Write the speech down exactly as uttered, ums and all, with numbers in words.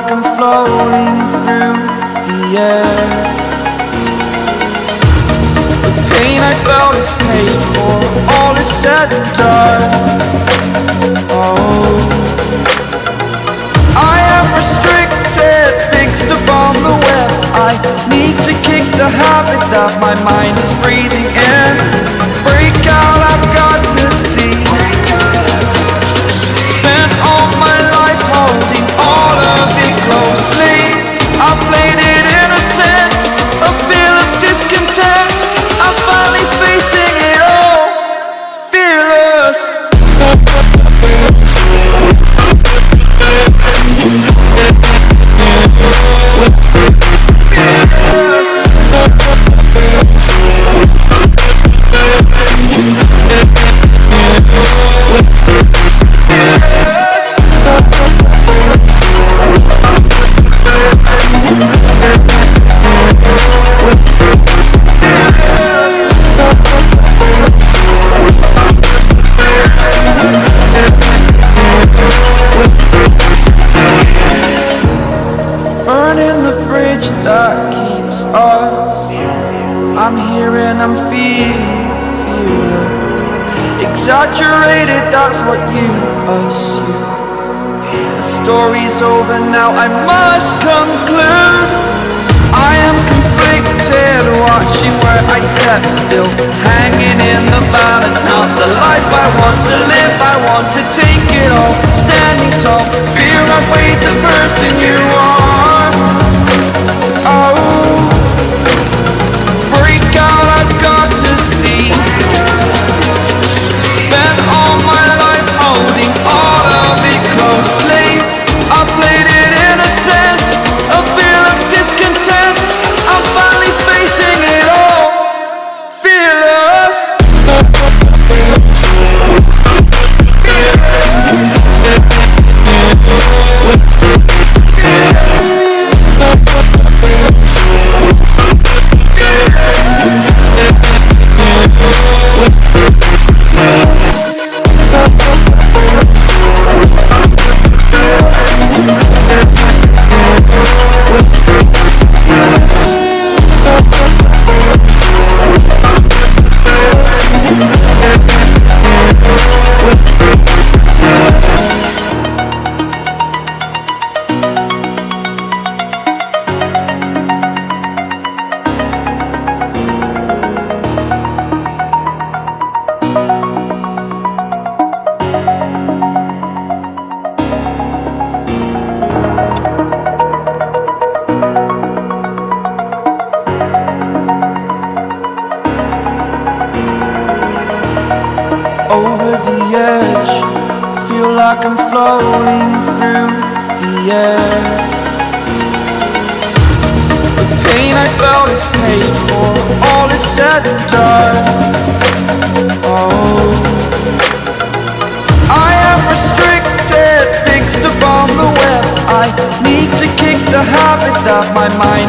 like I'm floating through the air. The pain I felt is paid for, all is said and done. Oh, I am restricted, fixed upon the web. I need to kick the habit that my mind is breathing in. Break out, I've got to see. Spent all my life holding all of it closely. I played it innocent, a feel of discontent. I'm finally facing it all, fearless. Burning the bridge that keeps us. I'm here and I'm feeling fearless. Exaggerated, that's what you assume. The story's over now, I must conclude. I am conflicted, watching where I step still, hanging in the balance. Not the life I want to live, I want to take it all. Standing tall, fear I've weighed the person you are. Oh, break out, I've got to see. Spent all my life holding all of it closely. I played it innocent, a feel of discontent. I'm finally facing it all, fearless. Over the edge, feel like I'm floating through the air. The pain I felt is paid for, all is said and done. Oh, I am restricted, fixed upon the web. I need to kick the habit that my mind